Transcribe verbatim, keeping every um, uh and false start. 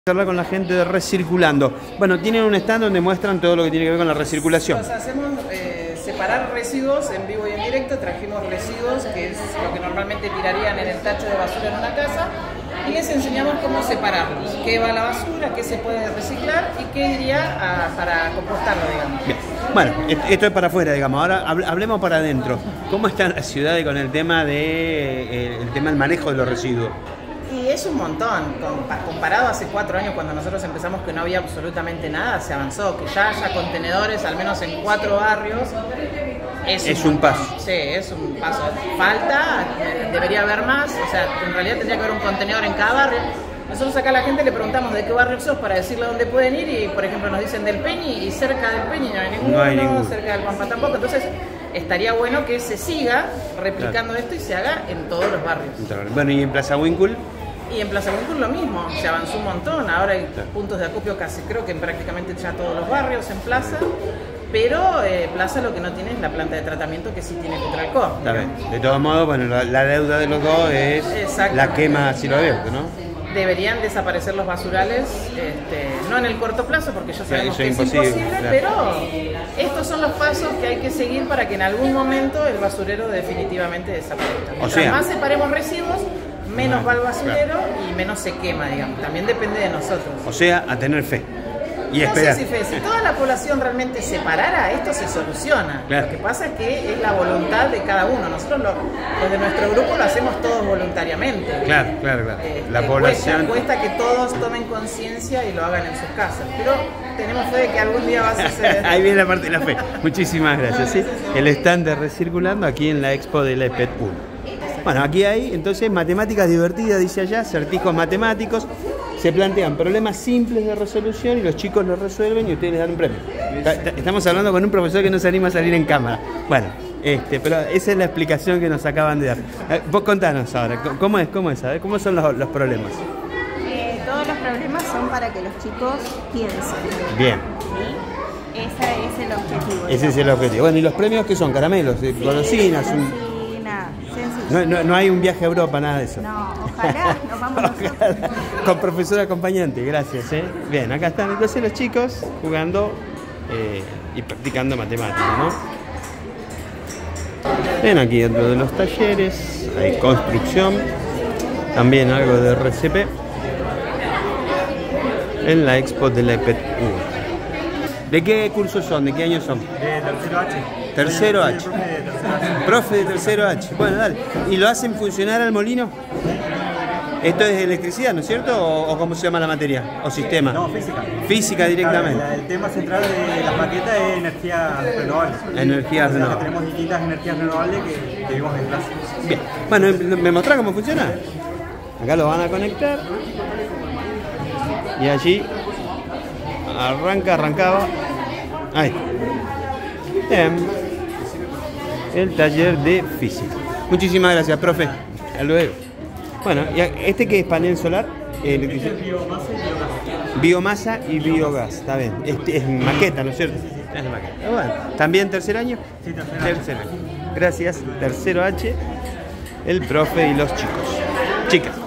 Hablar con la gente de Recirculando. Bueno, tienen un stand donde muestran todo lo que tiene que ver con la recirculación. Nos hacemos eh, separar residuos en vivo y en directo. Trajimos residuos, que es lo que normalmente tirarían en el tacho de basura en una casa, y les enseñamos cómo separarlos, qué va a la basura, qué se puede reciclar y qué iría a, para compostarlo, digamos. Bien. Bueno, esto es para afuera, digamos. Ahora hablemos para adentro. ¿Cómo está la ciudad con el tema de eh, el tema del manejo de los residuos? Y es un montón, comparado hace cuatro años cuando nosotros empezamos, que no había absolutamente nada, se avanzó, que ya haya contenedores, al menos en cuatro barrios, es, es un, un paso. Sí, es un paso. Falta, debería haber más, o sea, en realidad tendría que haber un contenedor en cada barrio. Nosotros acá a la gente le preguntamos de qué barrio sos para decirle dónde pueden ir y, por ejemplo, nos dicen del Peñi y cerca del Peñi no hay ninguno, no hay ninguno. Cerca del Pampa tampoco, entonces estaría bueno que se siga replicando, claro, esto y se haga en todos los barrios. Bueno, y en Plaza Winkle. Y en Plaza Winkle lo mismo, se avanzó un montón, ahora hay puntos de acopio casi, creo que en prácticamente ya todos los barrios en Plaza, pero eh, Plaza lo que no tiene es la planta de tratamiento que sí tiene Tetralco. De todos modos, bueno, la, la deuda de los dos es la quema a cielo abierto, ¿no? Deberían desaparecer los basurales, este, no en el corto plazo, porque ya sabemos que es imposible, imposible, claro, pero estos son los pasos que hay que seguir para que en algún momento el basurero definitivamente desaparezca. Mientras o sea, más separemos residuos, menos va el basurero, claro, y menos se quema, digamos. También depende de nosotros. O sea, a tener fe. Y no esperar. sé si, fe, si toda la población realmente se parara, esto se soluciona. Claro. Lo que pasa es que es la voluntad de cada uno. Nosotros, lo, los de nuestro grupo, lo hacemos todos voluntariamente. Claro, claro, claro. Eh, la población... Cuesta, cuesta que todos tomen conciencia y lo hagan en sus casas. Pero tenemos fe de que algún día va a suceder. Ahí viene la parte de la fe. Muchísimas gracias. ¿Sí? El stand de Recirculando aquí en la expo de la EPET uno. Bueno, aquí hay entonces matemáticas divertidas, dice allá, acertijos matemáticos. Se plantean problemas simples de resolución y los chicos los resuelven y ustedes les dan un premio. Estamos hablando con un profesor que no se anima a salir en cámara. Bueno, este, pero esa es la explicación que nos acaban de dar. Vos contanos ahora, ¿cómo es? ¿Cómo es? A ver, ¿cómo son los, los problemas? Eh, todos los problemas son para que los chicos piensen. Bien. ¿Sí? Ese es el objetivo. Ese es el objetivo. Bueno, ¿y los premios qué son? ¿Caramelos? Sí, golosinas? Un... No, no, no hay un viaje a Europa, nada de eso. No, ojalá, nos vamos nosotros. Con profesor acompañante, gracias. ¿eh? Bien, acá están entonces los chicos jugando eh, y practicando matemáticas, ¿no? Ven aquí dentro de los talleres, hay construcción, también algo de R C P, en la expo de la EPET uno. ¿De qué cursos son? ¿De qué años son? De tercero H. Tercero H. Profe de tercero H. Profe de tercero H. Bueno, dale. ¿Y lo hacen funcionar al molino? Esto es electricidad, ¿no es cierto? ¿O, o cómo se llama la materia? ¿O sistema? No, física. Física directamente. Claro, el tema central de las maquetas es energía renovable. Energías o sea, renovables. Tenemos distintas energías renovables que, que vimos en clase. Bien. Bueno, ¿me mostrás cómo funciona? Acá lo van a conectar. Y allí arranca, arrancaba. Ahí. Bien. El taller de física. Muchísimas gracias, profe. Hasta luego. Bueno, ¿y este qué es? ¿Panel solar? Electricidad. Biomasa y biogás. Biomasa y biogás, está bien. Este es maqueta, ¿no es cierto? Es maqueta. Bueno, ¿también tercer año? Sí, tercer año. Tercer año. Gracias, tercero H, el profe y los chicos. Chicas.